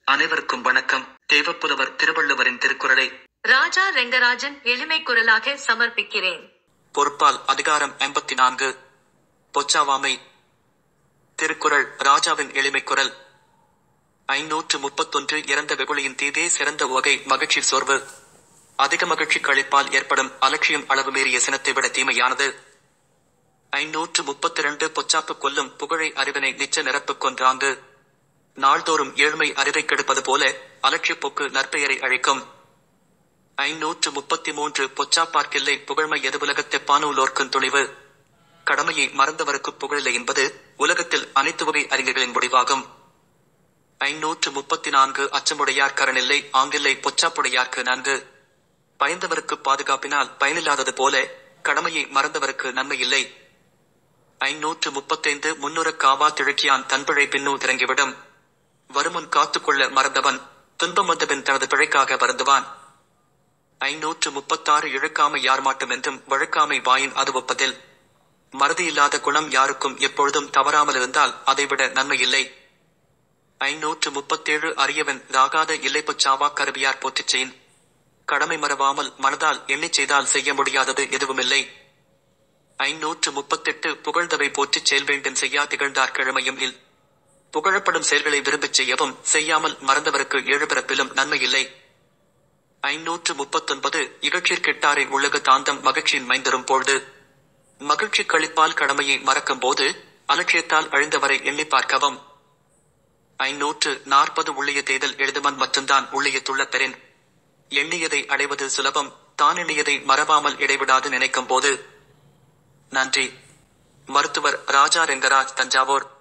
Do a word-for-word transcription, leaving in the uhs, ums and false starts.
அனைவருக்கும் வணக்கம். தேவப்புலவர் திருவள்ளுவரின் திருக்குறளை ராஜா ரெங்கராஜன் எளிமை குரலாக சமர்ப்பிக்கிறேன். பொறுப்பால் அதிகாரம் எண்பத்தி நான்கு. பொச்சாவாமை. திருக்குறள் ராஜாவின் எளிமை குரல். ஐநூற்று முப்பத்தொன்று. இறந்த வெகுளியின் தீதே சிறந்த உவகை மகிழ்ச்சி சோர்வு. அதிக மகிழ்ச்சி கழிப்பால் ஏற்படும் அலட்சியம் அளவு மீறிய சினத்தை விட தீமையானது. ஐநூற்று முப்பத்தி இரண்டு. பொச்சாப்பு கொல்லும் புகழை அறிவினை நிச்ச நிரப்பு கொன்றாங்கு. நாள்தோறும் ஏழ்மை அறிவை கெடுப்பது போல அலட்சியப்போக்கு நற்பெயரை அழிக்கும். ஐநூற்று முப்பத்தி மூன்று. பொச்சாப்பார்க்கில்லை புகழ்மை எது உலகத்தை பானூலோர்க்கும் துணிவு. கடமையை மறந்தவருக்கு புகழில்லை என்பது உலகத்தில் அனைத்து வகை அறிஞர்களின் முடிவாகும். ஐநூற்று முப்பத்தி நான்கு. அச்சமுடையார் கரணில்லை ஆங்கில்லை பொச்சாப்புடையார்க்கு நன்கு. பயந்தவருக்கு பாதுகாப்பினால் பயனில்லாதது போல கடமையை மறந்தவருக்கு நன்மை இல்லை. ஐநூற்று முப்பத்தைந்து. முன்னுற காவா திழக்கியான் தன்பிழை பின்னூ திறங்கிவிடும். வருமுன் காத்துக்கொள்ள மறந்தவன் துன்பம் வந்தபின் தனது பிழைக்காக வருந்துவான். ஐநூற்று முப்பத்தாறு. இழுக்காமை யார் மாட்டும் என்றும் வழுக்காமை வாயின் அது ஒப்பதில். மறதியில்லாத குணம் யாருக்கும் எப்பொழுதும் தவறாமல் இருந்தால் அதைவிட நன்மை இல்லை. ஐநூற்று முப்பத்தேழு. அரியவன் ராகாத இல்லை பொச்சாவா கருவியார் போற்றிச் செயின். கடமை மறவாமல் மனதால் எண்ணிச் செய்தால் செய்ய முடியாதது எதுவுமில்லை. ஐநூற்று முப்பத்தெட்டு. புகழ்ந்தவை போற்றிச் செயல் வேண்டும் செய்யா திகழ்ந்தார் கிழமையும் இல். புகழப்படும் செயல்களை விரும்பிச் செய்யவும் செய்யாமல் மறந்தவருக்கு ஏழு பிறப்பிலும் நன்மை இல்லை. ஐநூற்று முப்பத்தொன்பது. இகழ்ச்சிற்கிட்டாரை உள்ளக தாந்தம் மகிழ்ச்சியின் மைந்தரும் பொழுது. மகிழ்ச்சி கழிப்பால் கடமையை மறக்கும் போது அலட்சியத்தால் அழிந்தவரை எண்ணி பார்க்கவும். ஐநூற்று நாற்பது. உள்ளிய தேதல் எழுதுமன் மட்டும்தான் உள்ளிய துள்ள பெறின். எண்ணியதை அடைவது சுலபம் தான் எண்ணியதை மறவாமல் இடைவிடாது நினைக்கும் போது. நன்றி. மருத்துவர் ராஜா ரெங்கராஜ், தஞ்சாவூர்.